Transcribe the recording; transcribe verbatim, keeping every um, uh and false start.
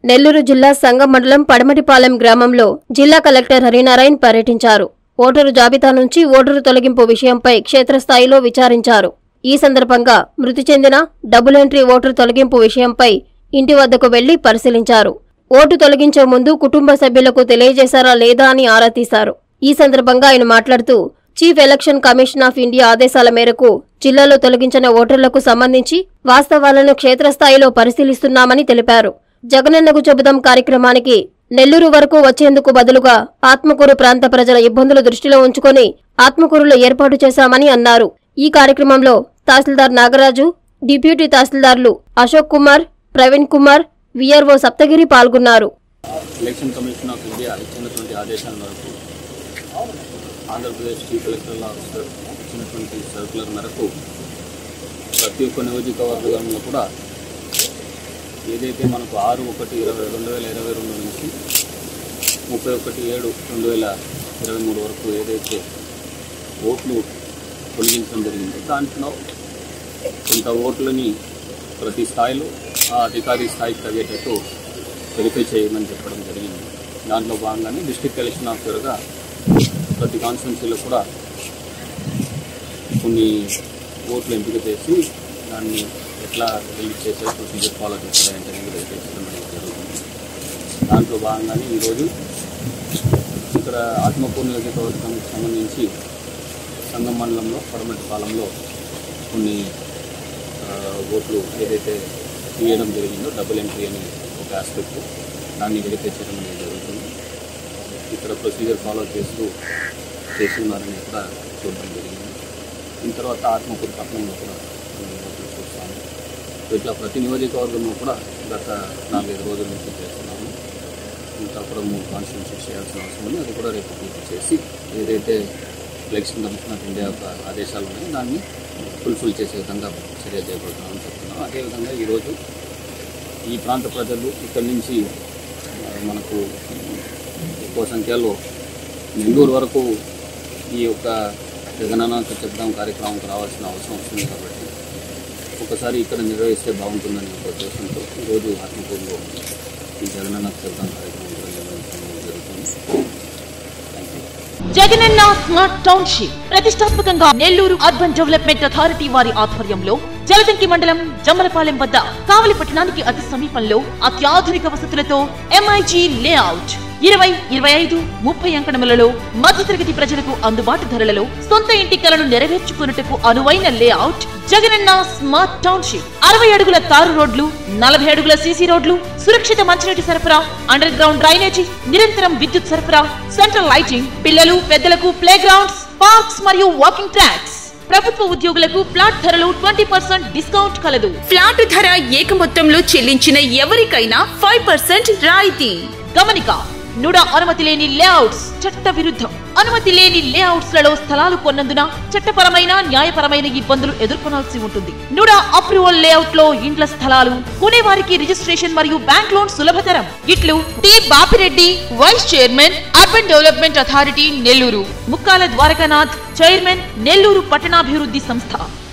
నెల్లూరు జిల్లా సంగం మండలం పడమటిపాలెం గ్రామంలో జిల్లా కలెక్టర్ హరినారాయణ్ పర్యటించారు. ఓటరు జాబితా నుంచి ఓటరు తొలగింపు విషయంపై క్షేత్రస్థాయిలో విచారించారు. ఈ సందర్భంగా మృతి చెందిన డబుల్ ఎంట్రీ ఓటరు తొలగింపు విషయంపై ఇంటి వద్దకు వెళ్లి పరిశీలించారు. ఓటు తొలగించే ముందు కుటుంబ సభ్యులకు తెలియజేశారా లేదా అని ఆరా తీశారు. ఈ సందర్భంగా ఆయన మాట్లాడుతూ chief election commission of India ఆదేశాల మేరకు జిల్లాలో తొలగించిన ఓటర్లకు సంబంధించి వాస్తవాలను క్షేత్రస్థాయిలో పరిశీలిస్తున్నామని తెలిపారు. జగనన్నకు చెబుదాం కార్యక్రమానికి నెల్లూరు వరకు వచ్చేందుకు బదులుగా ఆత్మకూరు ప్రాంత ప్రజల ఇబ్బందులు దృష్టిలో ఉంచుకొని ఆత్మకూరులో ఏర్పాటు చేశామని అన్నారు. ఈ కార్యక్రమంలో తహసీల్దార్ నాగరాజు, డిప్యూటీ తహసీల్దార్లు అశోక్ కుమార్, ప్రవీణ్ కుమార్, విఆర్ఓ సప్తగిరి పాల్గొన్నారు. ఎలక్షన్ కమిషన్ ఆఫ్ ఇండియా ఇచ్చినటువంటి ఆదేశాల మేరకు ఆంధ్రప్రదేశ్ చీఫ్ ఎలక్టరల్ ఆఫీసర్ ఇచ్చినటువంటి సర్కులర్ మేరకు ప్రతి ఒక్క నియోజకవర్గంలో కూడా ఏదైతే మనకు ఆరు ఒకటి ఇరవై రెండు వేల ఇరవై రెండు నుంచి ముప్పై ఒకటి ఏడు రెండు వేల ఇరవై మూడు వరకు ఏదైతే ఓట్లు తొలగించడం జరిగిందో దాంట్లో కొంత ఓట్లని ప్రతి స్థాయిలో ఆ అధికారి స్థాయికి తగ్గేటట్టు వెరిఫై చేయమని చెప్పడం జరిగింది. దాంట్లో భాగంగానే డిస్ట్రిక్ట్ ఎలక్షన్ ఆఫీసర్గా ప్రతి కాన్స్టిట్యున్సీలో కూడా కొన్ని ఓట్లు ఎంపిక చేసి దాన్ని ఎట్లా రిలీజ్ చేసే ప్రొసీజర్ ఫాలో చేస్తారంటే వెరిఫై చేయడం జరుగుతుంది. దాంట్లో భాగంగానే ఈరోజు ఇక్కడ ఆత్మకూరు నియోజకవర్గానికి సంబంధించి సంగం మండలంలో పడమటిపాలెంలో కొన్ని ఓట్లు ఏదైతే తీయడం జరిగిందో డబుల్ ఎంట్రీ అనే ఒక ఆస్పెక్ట్ దాన్ని వెరిఫై చేయడం అనేది జరుగుతుంది. ఇక్కడ ప్రొసీజర్ ఫాలో చేస్తూ చేస్తున్నారని కూడా చూడడం జరిగింది. దీని తర్వాత ఆత్మకూరు పట్టణంలో కూడా కొన్ని ఓట్లు చూస్తాము. ఇట్లా ప్రతి నియోజకవర్గంలో కూడా గత నాలుగైదు రోజుల నుంచి చేస్తున్నాము. ఇంకా కూడా మూడు కాన్స్టిట్యూన్సీస్ చేయాల్సిన అవసరం ఉంది. అది కూడా రేపు పూర్తి చేసి ఏదైతే ఎలక్షన్ కమిషన్ ఆఫ్ ఇండియా యొక్క ఆదేశాలు ఉన్నాయో దాన్ని ఫుల్ఫిల్ చేసే విధంగా చర్య చేపడుతున్నామని చెప్తున్నాం. అదేవిధంగా ఈరోజు ఈ ప్రాంత ప్రజలు ఇక్కడి నుంచి మనకు ఎక్కువ సంఖ్యలో నెల్లూరు వరకు ఈ యొక్క జగనన్నకు చెప్దాం కార్యక్రమంకి రావాల్సిన అవసరం వస్తుంది. కాబట్టి ఒకసారి ఇక్కడ నిర్వహిస్తే బాగుంటుందని ఒక ఉద్దేశంతో ఈరోజు ఆత్మకూరులో ఈ జగనన్నకు చెప్దాం కార్యక్రమం నిర్వహించడం జరుగుతుంది. జగనన్న స్మార్ట్ టౌన్షిప్ ప్రతిష్టాత్మకంగా నెల్లూరు అర్బన్ డెవలప్మెంట్ అథారిటీ వారి ఆధ్వర్యంలో జలదంకి మండలం జమ్మలపాలెం వద్ద కావలి పట్టణానికి అతి సమీపంలో అత్యాధునిక వసతులతో ఎంఐజీ లేఅవుట్ ఇరవై ఇరవై ఐదు ముప్పై అంకణములలో మధ్యతరగతి ప్రజలకు అందుబాటు ధరలలో సొంత ఇంటి కలను నెరవేర్చుకున్నట్టుకు అనువైన లేఅవుట్ జగనన్న స్మార్ట్ టౌన్షిప్. అరవై అడుగుల తారు రోడ్లు, నలభై అడుగుల సీసీ రోడ్లు, సురక్షిత మంచినీటి సరఫరా, అండర్ గ్రౌండ్ డ్రైనేజీ, నిరంతరం విద్యుత్ సరఫరా, సెంట్రల్ లైటింగ్, పిల్లలు పెద్దలకు ప్లే గ్రౌండ్స్, పార్క్స్ మరియు వాకింగ్ ట్రాక్స్. ప్రభుత్వ ఉద్యోగులకు ఫ్లాట్ ధరలు ట్వంటీ పర్సెంట్ డిస్కౌంట్ కలదు. ఫ్లాట్ ధర ఏక మొత్తంలో చెల్లించిన ఎవరికైనా ఫైవ్ పర్సెంట్ రాయితీ. గమనిక: నుడా అనుమతి లేని లేఅవుట్స్ చట్ట విరుద్ధం. అనుమతి లేని లేఅవుట్స్ లలో స్థలాలు కొన్నందున చట్టపరమైన న్యాయపరమైన ఇబ్బందులు ఎదుర్కొనాల్సి ఉంటుంది. నుడా అప్రూవల్ లేఅవుట్ లో ఇండ్ల స్థలాలు కొనేవారికి రిజిస్ట్రేషన్ మరియు బ్యాంక్ లోన్ సులభతరం. ఇట్లు T Bapireddy, vice chairman, urban development authority Nellore. Mukkala Dwarakanath, chairman, Nellore పట్టణాభివృద్ధి సంస్థ.